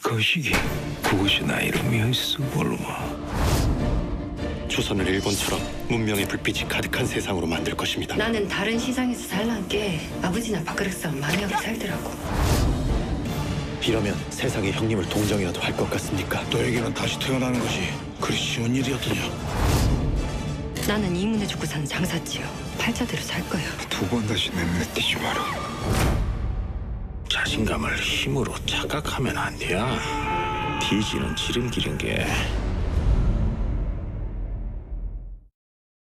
거시기 그것이 나 이름이었어 볼마. 조선을 일본처럼 문명의 불빛이 가득한 세상으로 만들 것입니다. 나는 다른 시장에서 살란 게 아버지나 밥그릇 싸움 많이 하게 살더라고. 이러면 세상에 형님을 동정이라도 할 것 같습니까? 너에게는 다시 태어나는 것이 그리 쉬운 일이었더냐. 나는 이문에 죽고 사는 장사치요. 팔자대로 살 거야. 두 번 다시 내눈에 띄지 마라. 자신감을 힘으로 착각하면 안 돼요. 뒤지는 지름길인 게